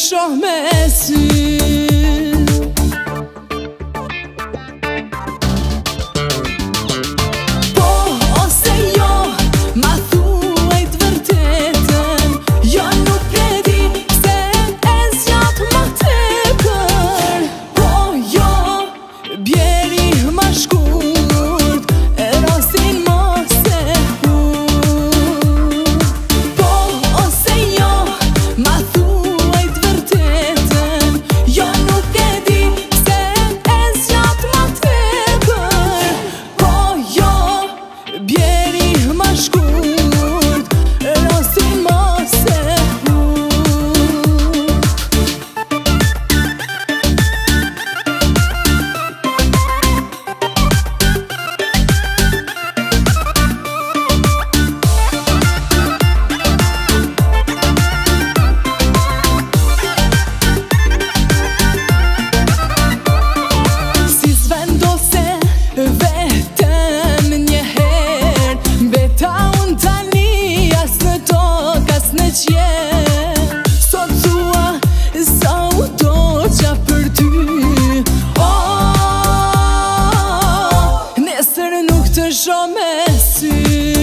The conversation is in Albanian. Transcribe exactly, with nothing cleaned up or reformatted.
shoh me sy. Po ose jo, ma thuaj t'vërtetën, jo nuk e di se e zjat ma tepër. Po jo, bjeri ma shkurt, e rastin mos e hur. Po ose jo, ma thuaj t'vërtetën, jo nuk e di se e zjat ma tepër. Po jo, bjeri ma shkurt, e rastin mos e hur. Si s'vendose vetëm njëherë, beta unë tani as në tokë as në qiell. Sot thua sa u doqa për ty, oh, nesër nuk të shoh me sy.